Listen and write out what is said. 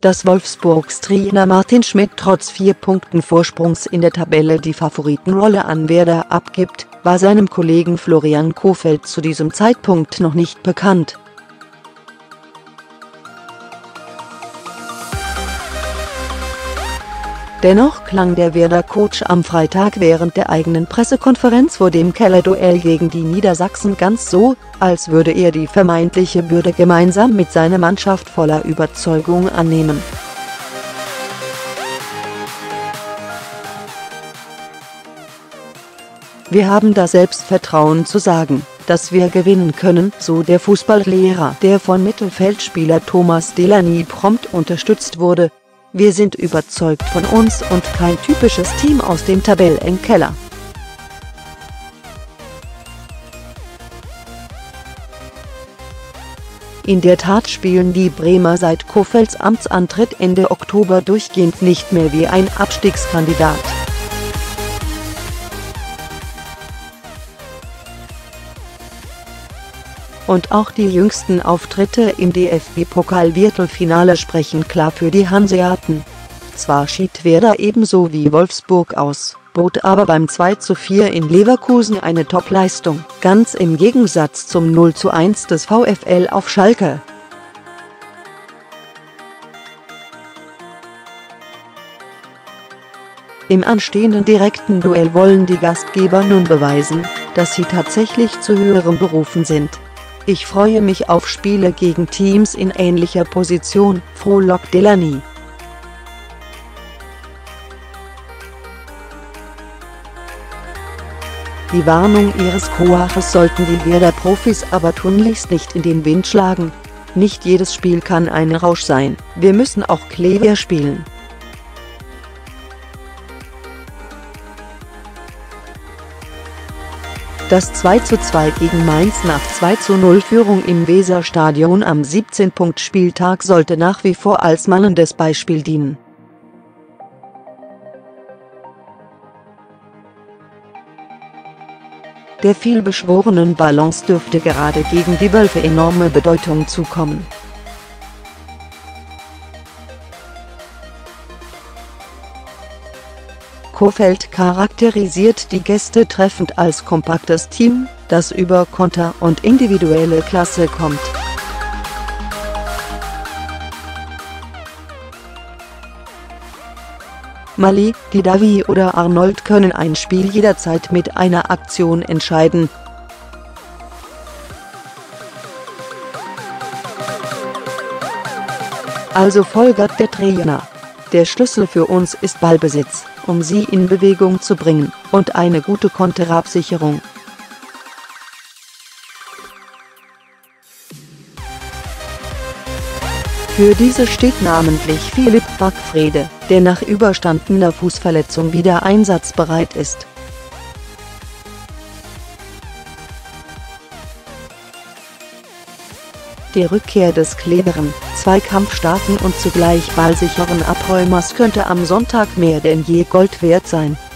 dass Wolfsburgs Trainer Martin Schmidt trotz 4 Punkten Vorsprungs in der Tabelle die Favoritenrolle an Werder abgibt, war seinem Kollegen Florian Kohfeldt zu diesem Zeitpunkt noch nicht bekannt. Dennoch klang der Werder-Coach am Freitag während der eigenen Pressekonferenz vor dem Kellerduell gegen die Niedersachsen ganz so, als würde er die vermeintliche Bürde gemeinsam mit seiner Mannschaft voller Überzeugung annehmen. Wir haben das Selbstvertrauen zu sagen, dass wir gewinnen können, so der Fußballlehrer, der von Mittelfeldspieler Thomas Delaney prompt unterstützt wurde. Wir sind überzeugt von uns und kein typisches Team aus dem Tabellenkeller. In der Tat spielen die Bremer seit Kohfeldts Amtsantritt Ende Oktober durchgehend nicht mehr wie ein Abstiegskandidat. Und auch die jüngsten Auftritte im DFB-Pokal-Viertelfinale sprechen klar für die Hanseaten. Zwar schied Werder ebenso wie Wolfsburg aus, bot aber beim 2:4 in Leverkusen eine Top-Leistung, ganz im Gegensatz zum 0:1 des VfL auf Schalke. Im anstehenden direkten Duell wollen die Gastgeber nun beweisen, dass sie tatsächlich zu höherem berufen sind. Ich freue mich auf Spiele gegen Teams in ähnlicher Position, frohlockt Delaney. Die Warnung ihres Coaches sollten die Werder-Profis aber tunlichst nicht in den Wind schlagen. Nicht jedes Spiel kann ein Rausch sein, wir müssen auch clever spielen. Das 2:2 gegen Mainz nach 2:0 Führung im Weserstadion am 17. Spieltag sollte nach wie vor als mahnendes Beispiel dienen. Der vielbeschworenen Balance dürfte gerade gegen die Wölfe enorme Bedeutung zukommen. Kohfeldt charakterisiert die Gäste treffend als kompaktes Team, das über Konter und individuelle Klasse kommt. Mali, Didavi oder Arnold können ein Spiel jederzeit mit einer Aktion entscheiden. Also folgert der Trainer: Der Schlüssel für uns ist Ballbesitz, um sie in Bewegung zu bringen, und eine gute Konterabsicherung. Für diese steht namentlich Philipp Backfrede, der nach überstandener Fußverletzung wieder einsatzbereit ist. Die Rückkehr des cleveren, zweikampfstarken und zugleich ballsicheren Abräumers könnte am Sonntag mehr denn je Gold wert sein.